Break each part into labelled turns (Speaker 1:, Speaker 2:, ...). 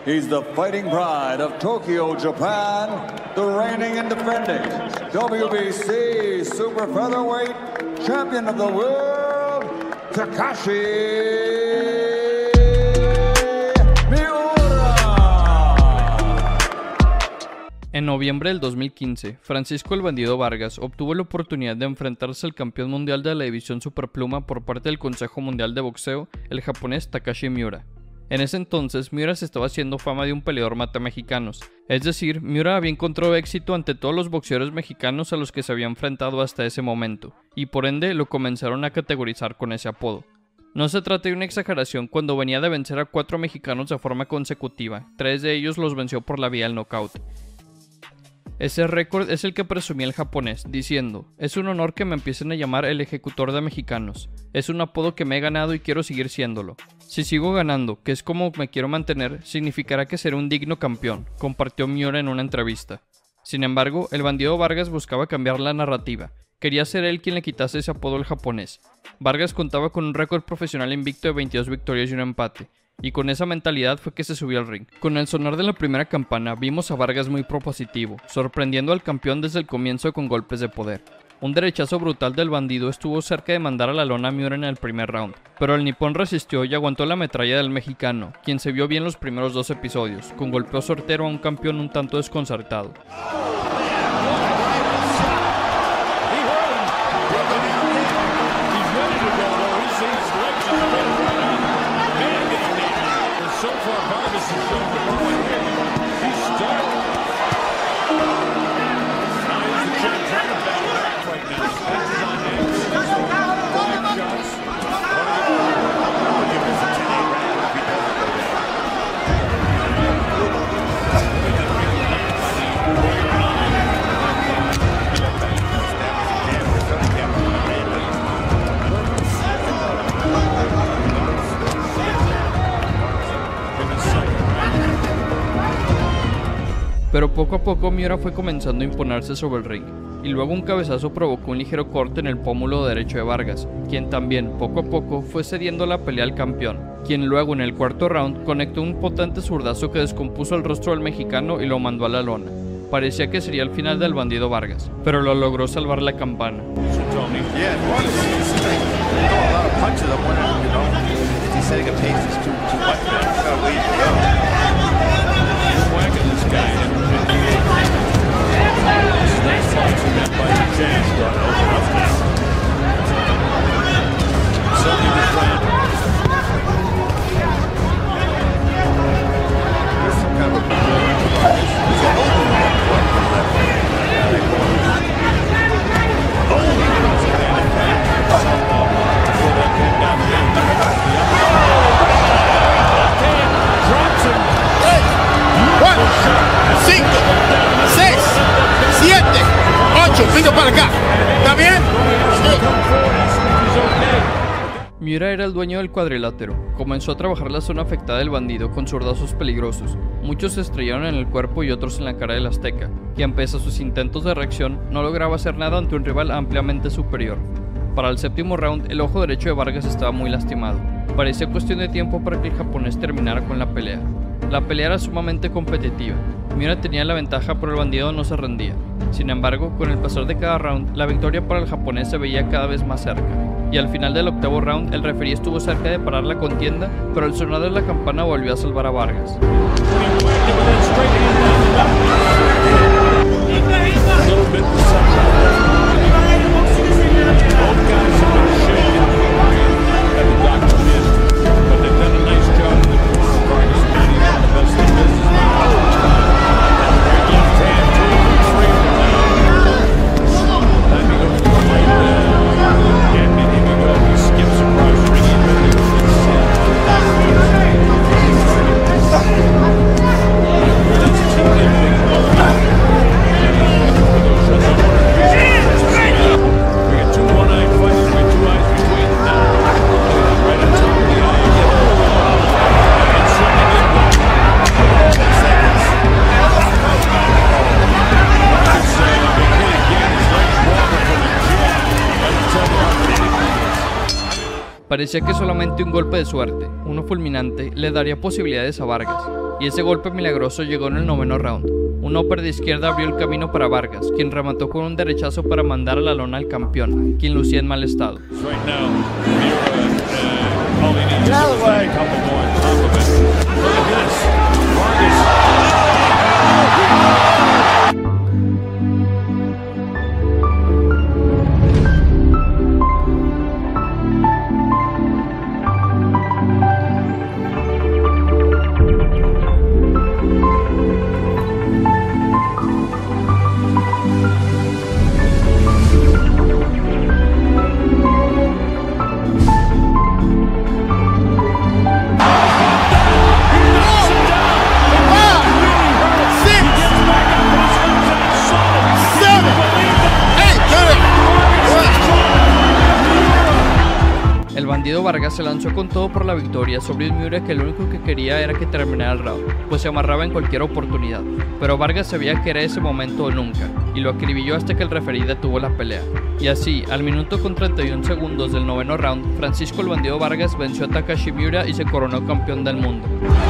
Speaker 1: He's the fighting pride of Tokyo, Japan, the reigning and defending WBC Super Featherweight Champion of the World, Takashi Miura.
Speaker 2: En noviembre del 2015, Francisco el Bandido Vargas obtuvo la oportunidad de enfrentarse al campeón mundial de la división superpluma por parte del Consejo Mundial de Boxeo, el japonés Takashi Miura. En ese entonces, Miura se estaba haciendo fama de un peleador matamexicanos, es decir, Miura había encontrado éxito ante todos los boxeadores mexicanos a los que se había enfrentado hasta ese momento, y por ende lo comenzaron a categorizar con ese apodo. No se trata de una exageración cuando venía de vencer a 4 mexicanos de forma consecutiva, 3 de ellos los venció por la vía del knockout. Ese récord es el que presumía el japonés, diciendo: "Es un honor que me empiecen a llamar el ejecutor de mexicanos. Es un apodo que me he ganado y quiero seguir siéndolo. Si sigo ganando, que es como me quiero mantener, significará que seré un digno campeón", compartió Miura en una entrevista. Sin embargo, el Bandido Vargas buscaba cambiar la narrativa. Quería ser él quien le quitase ese apodo al japonés. Vargas contaba con un récord profesional invicto de 22 victorias y un empate. Y con esa mentalidad fue que se subió al ring. Con el sonar de la primera campana vimos a Vargas muy propositivo, sorprendiendo al campeón desde el comienzo con golpes de poder. Un derechazo brutal del Bandido estuvo cerca de mandar a la lona a Miura en el primer round, pero el nipón resistió y aguantó la metralla del mexicano, quien se vio bien los primeros 2 episodios, con golpeo certero a un campeón un tanto desconcertado. Pero poco a poco Miura fue comenzando a imponerse sobre el ring, y luego un cabezazo provocó un ligero corte en el pómulo derecho de Vargas, quien también poco a poco fue cediendo la pelea al campeón, quien luego en el cuarto round conectó un potente zurdazo que descompuso el rostro del mexicano y lo mandó a la lona. Parecía que sería el final del Bandido Vargas, pero lo logró salvar la campana. Miura era el dueño del cuadrilátero. Comenzó a trabajar la zona afectada del Bandido con zurdazos peligrosos. Muchos se estrellaron en el cuerpo y otros en la cara del azteca, quien pese a sus intentos de reacción no lograba hacer nada ante un rival ampliamente superior. Para el séptimo round, el ojo derecho de Vargas estaba muy lastimado. Parecía cuestión de tiempo para que el japonés terminara con la pelea. La pelea era sumamente competitiva. Miura tenía la ventaja, pero el Bandido no se rendía. Sin embargo, con el pasar de cada round, la victoria para el japonés se veía cada vez más cerca. Y al final del octavo round, el referí estuvo cerca de parar la contienda, pero el sonido de la campana volvió a salvar a Vargas. Parecía que solamente un golpe de suerte, uno fulminante, le daría posibilidades a Vargas, y ese golpe milagroso llegó en el noveno round. Un upper de izquierda abrió el camino para Vargas, quien remató con un derechazo para mandar a la lona al campeón, quien lucía en mal estado. El bandido Vargas se lanzó con todo por la victoria sobre un Miura que lo único que quería era que terminara el round, pues se amarraba en cualquier oportunidad. Pero Vargas sabía que era ese momento o nunca, y lo acribilló hasta que el referee detuvo la pelea. Y así, al minuto con 31 segundos del noveno round, Francisco el bandido Vargas venció a Takashi Miura y se coronó campeón del mundo.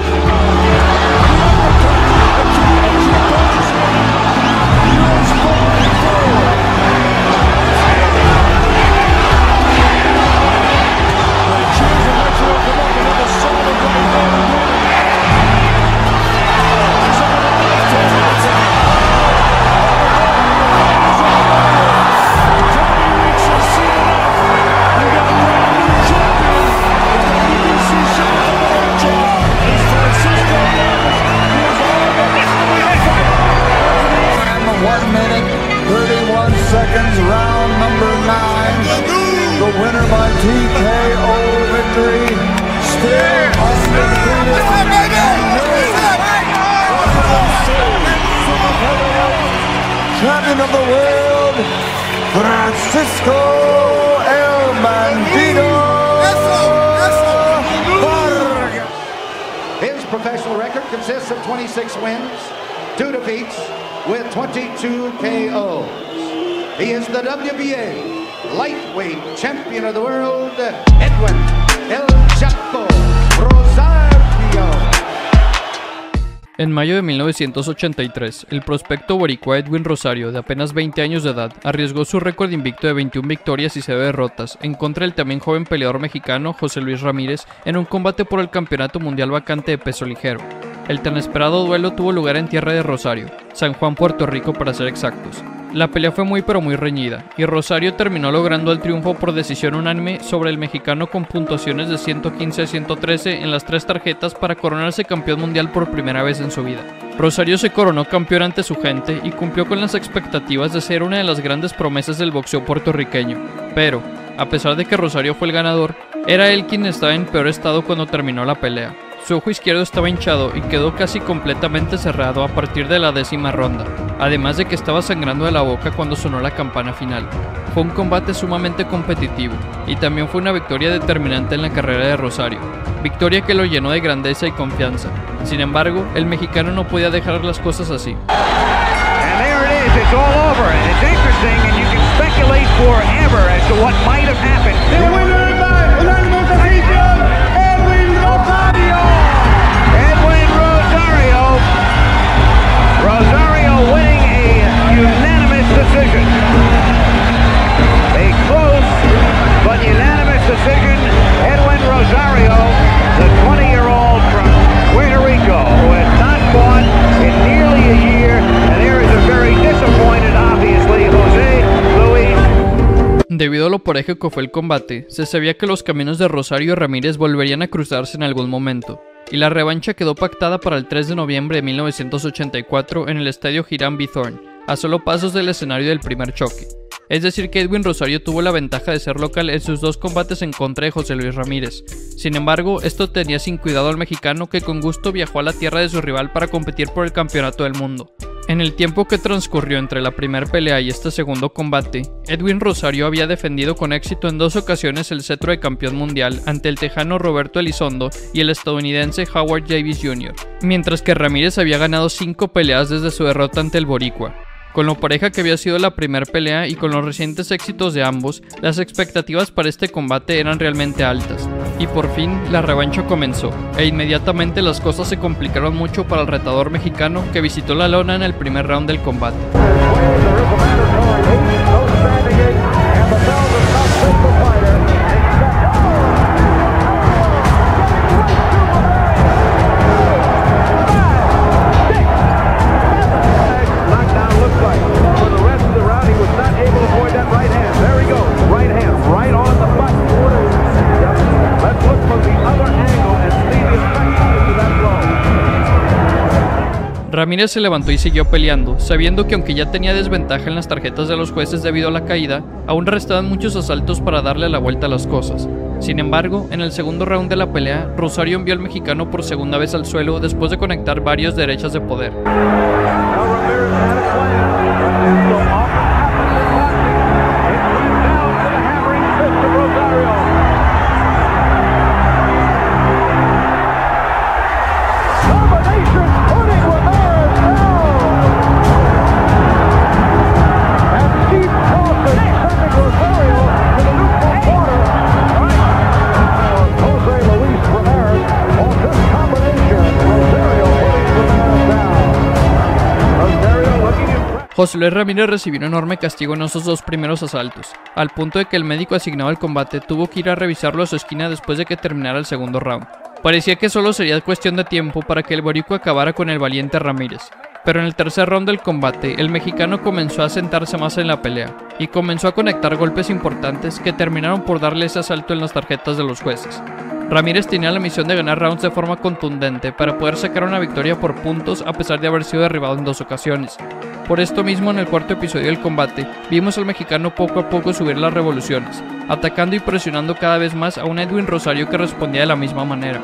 Speaker 1: Round number 9, the winner by TKO victory, still undefeated, champion of the world, Francisco El Bandido Vargas.
Speaker 3: His professional record consists of 26 wins, 2 defeats, with 22 KOs. He is the WBA lightweight champion of the world, Edwin El Chapo Rosario.
Speaker 2: En mayo de 1983, el prospecto boricua Edwin Rosario, de apenas 20 años de edad, arriesgó su récord invicto de 21 victorias y 0 derrotas en contra del también joven peleador mexicano José Luis Ramírez en un combate por el campeonato mundial vacante de peso ligero. El tan esperado duelo tuvo lugar en tierra de Rosario, San Juan, Puerto Rico para ser exactos. La pelea fue muy reñida, y Rosario terminó logrando el triunfo por decisión unánime sobre el mexicano con puntuaciones de 115 a 113 en las 3 tarjetas para coronarse campeón mundial por primera vez en su vida. Rosario se coronó campeón ante su gente y cumplió con las expectativas de ser una de las grandes promesas del boxeo puertorriqueño. Pero, a pesar de que Rosario fue el ganador, era él quien estaba en peor estado cuando terminó la pelea. Su ojo izquierdo estaba hinchado y quedó casi completamente cerrado a partir de la 10ª ronda, además de que estaba sangrando de la boca cuando sonó la campana final. Fue un combate sumamente competitivo y también fue una victoria determinante en la carrera de Rosario, victoria que lo llenó de grandeza y confianza. Sin embargo, el mexicano no podía dejar las cosas así.
Speaker 4: Rosario winning a unanimous decision. A close but unanimous decision. Edwin Rosario, the 20-year-old from Puerto Rico, who has not fought in nearly a year, and there is a very disappointed, obviously, Jose Luis.
Speaker 2: Debido a lo parejo que fue el combate, se sabía que los caminos de Rosario y Ramírez volverían a cruzarse en algún momento, y la revancha quedó pactada para el 3 de noviembre de 1984 en el estadio Hiram Bithorn, a solo pasos del escenario del primer choque. Es decir que Edwin Rosario tuvo la ventaja de ser local en sus 2 combates en contra de José Luis Ramírez. Sin embargo, esto tenía sin cuidado al mexicano, que con gusto viajó a la tierra de su rival para competir por el campeonato del mundo. En el tiempo que transcurrió entre la primera pelea y este segundo combate, Edwin Rosario había defendido con éxito en 2 ocasiones el cetro de campeón mundial ante el tejano Roberto Elizondo y el estadounidense Howard Davis Jr., mientras que Ramírez había ganado 5 peleas desde su derrota ante el boricua. Con lo pareja que había sido la primera pelea y con los recientes éxitos de ambos, las expectativas para este combate eran realmente altas. Y por fin, la revancha comenzó, e inmediatamente las cosas se complicaron mucho para el retador mexicano que visitó la lona en el primer round del combate. Ramírez se levantó y siguió peleando, sabiendo que aunque ya tenía desventaja en las tarjetas de los jueces debido a la caída, aún restaban muchos asaltos para darle la vuelta a las cosas. Sin embargo, en el segundo round de la pelea, Rosario envió al mexicano por segunda vez al suelo después de conectar varios derechas de poder. José Luis Ramírez recibió un enorme castigo en esos dos primeros asaltos, al punto de que el médico asignado al combate tuvo que ir a revisarlo a su esquina después de que terminara el segundo round. Parecía que solo sería cuestión de tiempo para que el boricua acabara con el valiente Ramírez, pero en el tercer round del combate, el mexicano comenzó a sentarse más en la pelea, y comenzó a conectar golpes importantes que terminaron por darle ese asalto en las tarjetas de los jueces. Ramírez tenía la misión de ganar rounds de forma contundente para poder sacar una victoria por puntos a pesar de haber sido derribado en 2 ocasiones. Por esto mismo, en el cuarto episodio del combate, vimos al mexicano poco a poco subir las revoluciones, atacando y presionando cada vez más a un Edwin Rosario que respondía de la misma manera.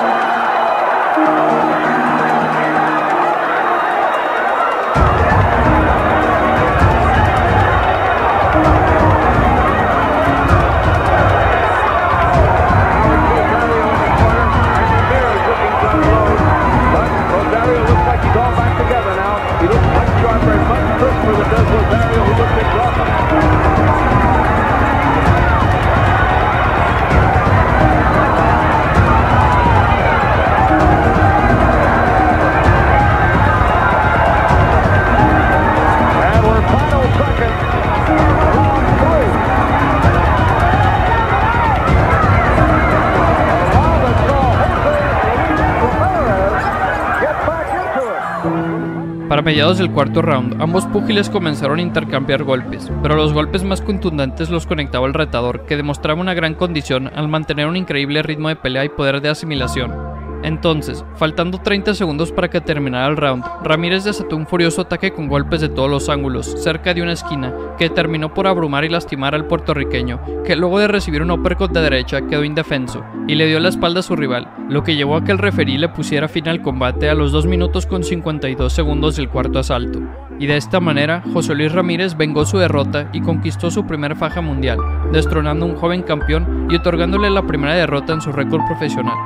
Speaker 2: Para mediados del cuarto round, ambos púgiles comenzaron a intercambiar golpes, pero los golpes más contundentes los conectaba el retador, que demostraba una gran condición al mantener un increíble ritmo de pelea y poder de asimilación. Entonces, faltando 30 segundos para que terminara el round, Ramírez desató un furioso ataque con golpes de todos los ángulos, cerca de una esquina, que terminó por abrumar y lastimar al puertorriqueño, que luego de recibir un uppercut de derecha quedó indefenso, y le dio la espalda a su rival, lo que llevó a que el referí le pusiera fin al combate a los 2 minutos con 52 segundos del cuarto asalto. Y de esta manera, José Luis Ramírez vengó su derrota y conquistó su primer faja mundial, destronando a un joven campeón y otorgándole la primera derrota en su récord profesional.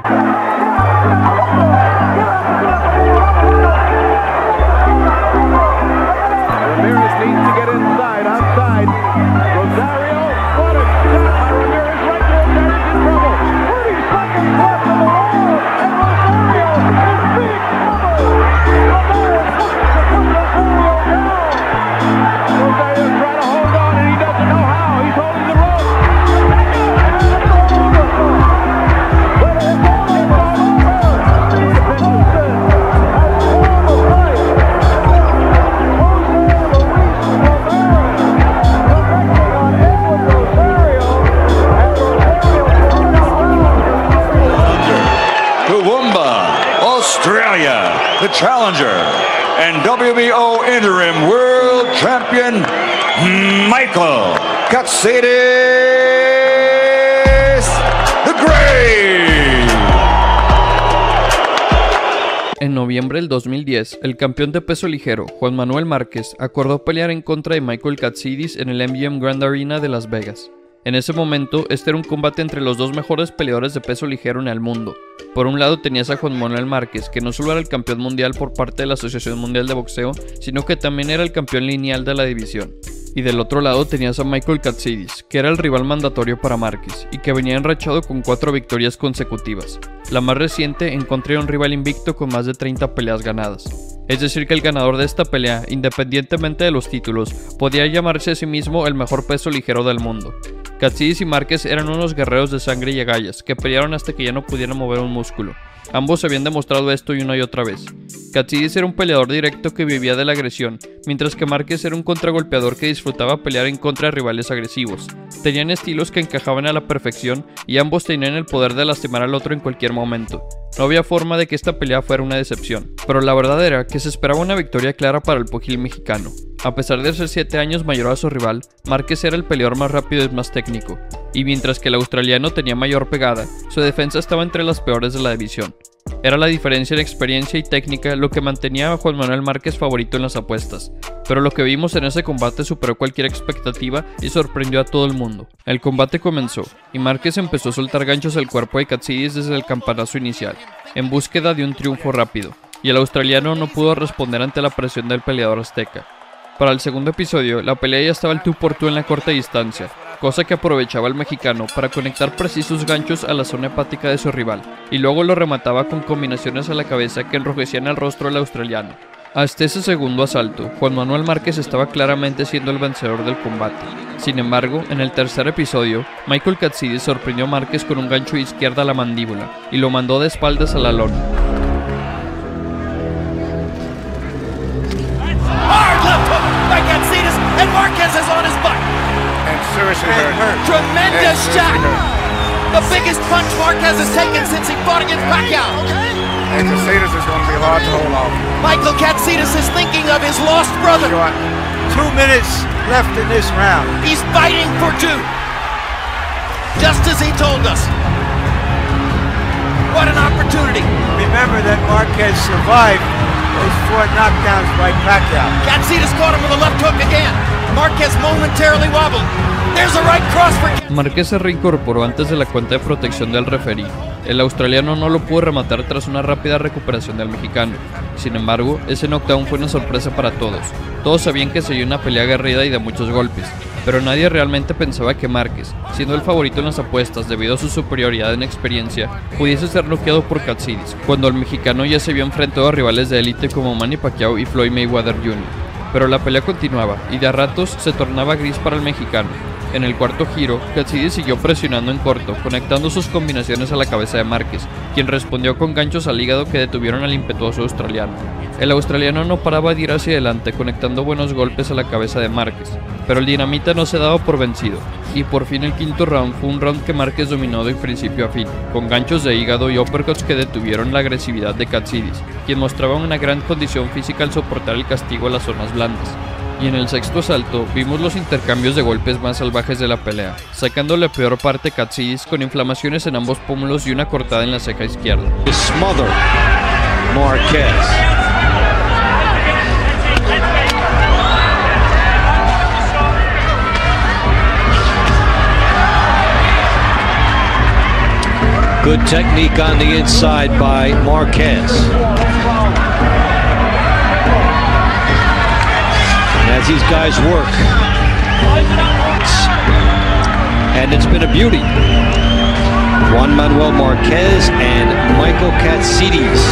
Speaker 5: Ramirez needs to get inside, outside. Rosario, what a shot by Ramirez right there. Ramirez in trouble. 30 seconds left in the round, and Rosario in big trouble. Ramirez looks to put Rosario down. Rosario's trying to hold on, and he doesn't know how. He's holding the rope. And it's all over. But it's all over.
Speaker 1: Australia, the challenger, and WBO interim world champion, Michael Katsidis the Great.
Speaker 2: En noviembre del 2010, el campeón de peso ligero, Juan Manuel Márquez, acordó pelear en contra de Michael Katsidis en el MGM Grand Arena de Las Vegas. En ese momento, este era un combate entre los dos mejores peleadores de peso ligero en el mundo. Por un lado tenías a Juan Manuel Márquez, que no solo era el campeón mundial por parte de la Asociación Mundial de Boxeo, sino que también era el campeón lineal de la división. Y del otro lado tenías a Michael Katsidis, que era el rival mandatorio para Márquez, y que venía enrachado con 4 victorias consecutivas. La más reciente en contra de un rival invicto con más de 30 peleas ganadas. Es decir que el ganador de esta pelea, independientemente de los títulos, podía llamarse a sí mismo el mejor peso ligero del mundo. Katsidis y Márquez eran unos guerreros de sangre y agallas, que pelearon hasta que ya no pudieran mover un músculo. Ambos habían demostrado esto una y otra vez. Katsidis era un peleador directo que vivía de la agresión, mientras que Márquez era un contragolpeador que disfrutaba pelear en contra de rivales agresivos. Tenían estilos que encajaban a la perfección y ambos tenían el poder de lastimar al otro en cualquier momento. No había forma de que esta pelea fuera una decepción, pero la verdad era que se esperaba una victoria clara para el pugil mexicano. A pesar de ser 7 años mayor a su rival, Márquez era el peleador más rápido y más técnico, y mientras que el australiano tenía mayor pegada, su defensa estaba entre las peores de la división. Era la diferencia en experiencia y técnica lo que mantenía a Juan Manuel Márquez favorito en las apuestas, pero lo que vimos en ese combate superó cualquier expectativa y sorprendió a todo el mundo. El combate comenzó, y Márquez empezó a soltar ganchos al cuerpo de Katsidis desde el campanazo inicial, en búsqueda de un triunfo rápido, y el australiano no pudo responder ante la presión del peleador azteca. Para el segundo episodio, la pelea ya estaba al tú por tú en la corta distancia, cosa que aprovechaba el mexicano para conectar precisos ganchos a la zona hepática de su rival, y luego lo remataba con combinaciones a la cabeza que enrojecían el rostro del australiano. Hasta ese segundo asalto, Juan Manuel Márquez estaba claramente siendo el vencedor del combate. Sin embargo, en el tercer episodio, Michael Katsidis sorprendió a Márquez con un gancho de izquierda a la mandíbula, y lo mandó de espaldas a la lona.
Speaker 6: Tremendous shot! The biggest punch Marquez has taken since he fought against Pacquiao.
Speaker 7: And Katsidis is going to be hard to hold off.
Speaker 6: Michael Katsidis is thinking of his lost brother.
Speaker 7: 2 minutes left in this round.
Speaker 6: He's fighting for 2. Just as he told us. What an opportunity.
Speaker 7: Remember that Marquez survived those 4 knockdowns by Pacquiao.
Speaker 6: Katsidis caught him with a left hook again. Marquez momentarily wobbled. There's a right cross for
Speaker 2: Márquez se reincorporó antes de la cuenta de protección del referí. El australiano no lo pudo rematar tras una rápida recuperación del mexicano. Sin embargo, ese knockdown fue una sorpresa para todos. Todos sabían que sería una pelea aguerrida y de muchos golpes, pero nadie realmente pensaba que Márquez, siendo el favorito en las apuestas debido a su superioridad en experiencia, pudiese ser noqueado por Katsidis, cuando el mexicano ya se vio enfrentado a rivales de élite como Manny Pacquiao y Floyd Mayweather Jr. Pero la pelea continuaba, y de a ratos se tornaba gris para el mexicano. En el cuarto giro, Katsidis siguió presionando en corto, conectando sus combinaciones a la cabeza de Márquez, quien respondió con ganchos al hígado que detuvieron al impetuoso australiano. El australiano no paraba de ir hacia adelante, conectando buenos golpes a la cabeza de Márquez, pero el dinamita no se daba por vencido, y por fin el quinto round fue un round que Márquez dominó de principio a fin, con ganchos de hígado y uppercuts que detuvieron la agresividad de Katsidis, quien mostraba una gran condición física al soportar el castigo a las zonas blandas. Y en el sexto asalto vimos los intercambios de golpes más salvajes de la pelea, sacando la peor parte Katsidis con inflamaciones en ambos pómulos y una cortada en la ceja izquierda.
Speaker 8: Smother Marquez. Good technique on the inside by Marquez. As these guys work, and it's been a beauty. Juan Manuel Marquez and Michael Katsidis.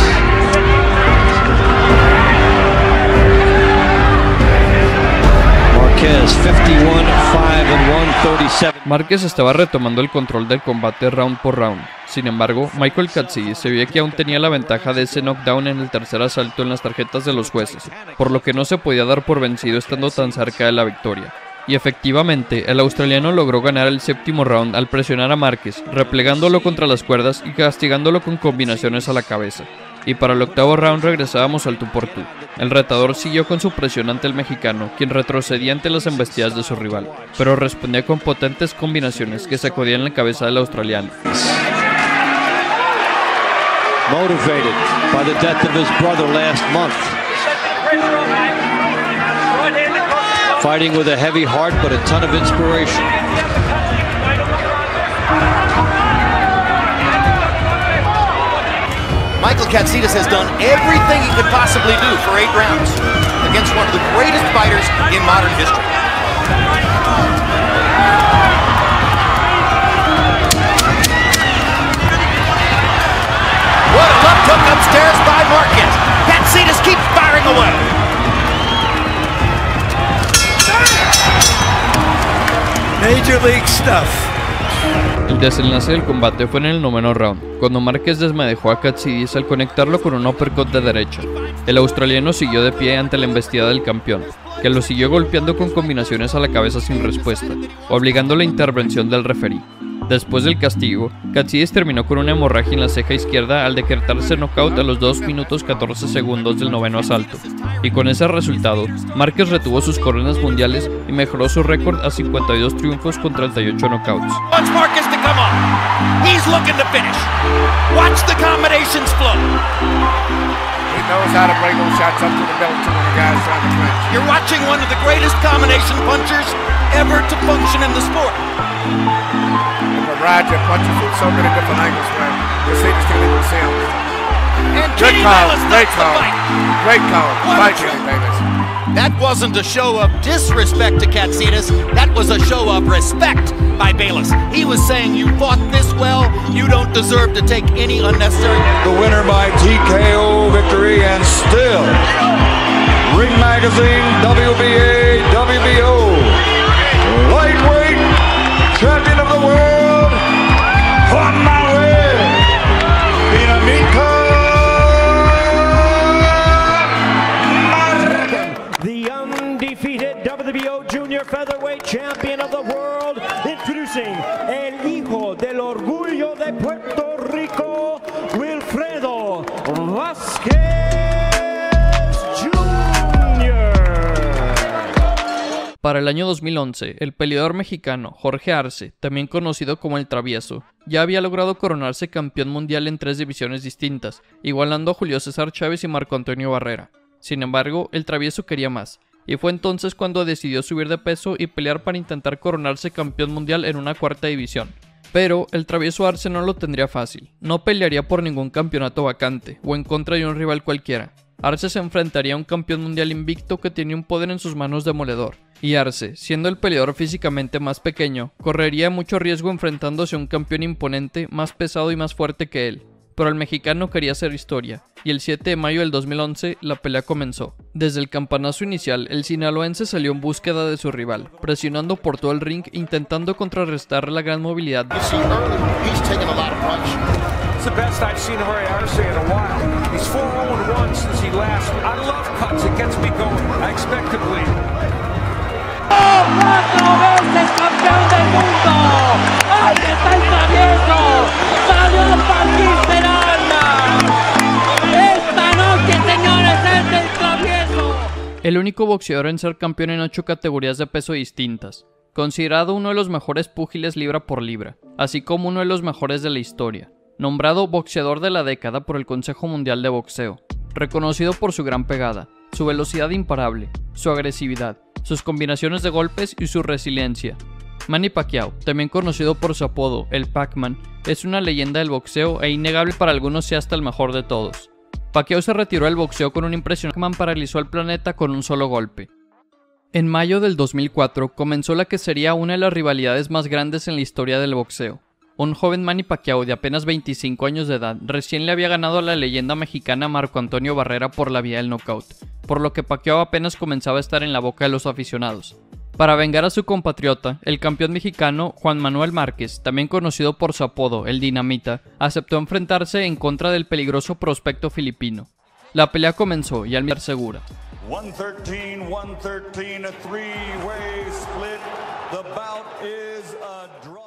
Speaker 8: Marquez 51-5-137.
Speaker 2: Márquez estaba retomando el control del combate round por round. Sin embargo, Michael Katsidis se veía que aún tenía la ventaja de ese knockdown en el tercer asalto en las tarjetas de los jueces, por lo que no se podía dar por vencido estando tan cerca de la victoria. Y efectivamente, el australiano logró ganar el séptimo round al presionar a Márquez, replegándolo contra las cuerdas y castigándolo con combinaciones a la cabeza. Y para el octavo round regresábamos al tú por tú. El retador siguió con su presión ante el mexicano, quien retrocedía ante las embestidas de su rival, pero respondía con potentes combinaciones que sacudían la cabeza del australiano.
Speaker 8: Motivated by the death of his brother last month. Fighting with a heavy heart but a ton of inspiration.
Speaker 6: Michael Katsidis has done everything he could possibly do for 8 rounds against one of the greatest fighters in modern history. What a left hook upstairs by Marquez. Katsidis keeps firing away.
Speaker 7: Major League stuff.
Speaker 2: El desenlace del combate fue en el 9º round, cuando Márquez desmadejó a Katsidis al conectarlo con un uppercut de derecha. El australiano siguió de pie ante la embestida del campeón, que lo siguió golpeando con combinaciones a la cabeza sin respuesta, obligando la intervención del referí. Después del castigo, Katsidis terminó con una hemorragia en la ceja izquierda al decretarse knockout a los 2 minutos 14 segundos del 9º asalto, y con ese resultado, Márquez retuvo sus coronas mundiales y mejoró su récord a 52 triunfos con 38 knockouts.
Speaker 6: Watch Marquez to come on. He's looking to finish. Watch the combinations flow.
Speaker 7: He knows how to bring those shots up to the belt to the guys trying to clinch.
Speaker 6: You're watching one of the greatest combination punchers ever to function in the sport.
Speaker 7: Roger punches from so many different angles where you see this can't even see him.
Speaker 6: And
Speaker 7: Good
Speaker 6: Kenny
Speaker 7: call,
Speaker 6: Bayless
Speaker 7: great
Speaker 6: stops the
Speaker 7: call,
Speaker 6: fight.
Speaker 7: great call.
Speaker 6: What a
Speaker 7: Fight
Speaker 6: trick.
Speaker 7: Kenny Bayless.
Speaker 6: That wasn't a show of disrespect to Katsidis. That was a show of respect by Bayless. He was saying, you fought this well, you don't deserve to take any unnecessary...
Speaker 1: The winner by TKO victory and still Ring Magazine WBA WBO lightweight champion of the world, Juan Manuel Dinamita Marquez.
Speaker 9: The undefeated WBO Junior Featherweight Champion of the world, introducing el hijo del orgullo de Puerto Rico, Wilfredo Vázquez Jr.
Speaker 2: Para el año 2011, el peleador mexicano Jorge Arce, también conocido como El Travieso, ya había logrado coronarse campeón mundial en 3 divisiones distintas, igualando a Julio César Chávez y Marco Antonio Barrera. Sin embargo, El Travieso quería más, y fue entonces cuando decidió subir de peso y pelear para intentar coronarse campeón mundial en una 4ª división. Pero el Travieso Arce no lo tendría fácil, no pelearía por ningún campeonato vacante o en contra de un rival cualquiera. Arce se enfrentaría a un campeón mundial invicto que tenía un poder en sus manos demoledor, y Arce, siendo el peleador físicamente más pequeño, correría mucho riesgo enfrentándose a un campeón imponente, más pesado y más fuerte que él. Pero el mexicano quería hacer historia, y el 7 de mayo del 2011 la pelea comenzó. Desde el campanazo inicial, el sinaloense salió en búsqueda de su rival, presionando por todo el ring intentando contrarrestar la gran movilidad.
Speaker 5: It's the best I've seen Jorge Arce in a while. He's 4-0-1 since he last. I love cuts. It gets me going. I expect to bleed.
Speaker 10: ¡Oh, 4 veces campeón del mundo! ¡Ahí está el Travieso! ¡Salió Joaquín Peralta! ¡Esta noche, señores, es el Travieso!
Speaker 2: El único boxeador en ser campeón en 8 categorías de peso distintas. Considerado uno de los mejores púgiles libra por libra, así como uno de los mejores de la historia. Nombrado boxeador de la década por el Consejo Mundial de Boxeo, reconocido por su gran pegada, su velocidad imparable, su agresividad, sus combinaciones de golpes y su resiliencia. Manny Pacquiao, también conocido por su apodo, el Pac-Man, es una leyenda del boxeo e innegable para algunos sea hasta el mejor de todos. Pacquiao se retiró del boxeo con un impresionante Pac-Man paralizó al planeta con un solo golpe. En mayo del 2004 comenzó la que sería una de las rivalidades más grandes en la historia del boxeo. Un joven Manny Pacquiao de apenas 25 años de edad recién le había ganado a la leyenda mexicana Marco Antonio Barrera por la vía del knockout, por lo que Pacquiao apenas comenzaba a estar en la boca de los aficionados. Para vengar a su compatriota, el campeón mexicano Juan Manuel Márquez, también conocido por su apodo El Dinamita, aceptó enfrentarse en contra del peligroso prospecto filipino. La pelea comenzó y al mirar segura.
Speaker 1: 113, a 3-way split. The bout is a draw.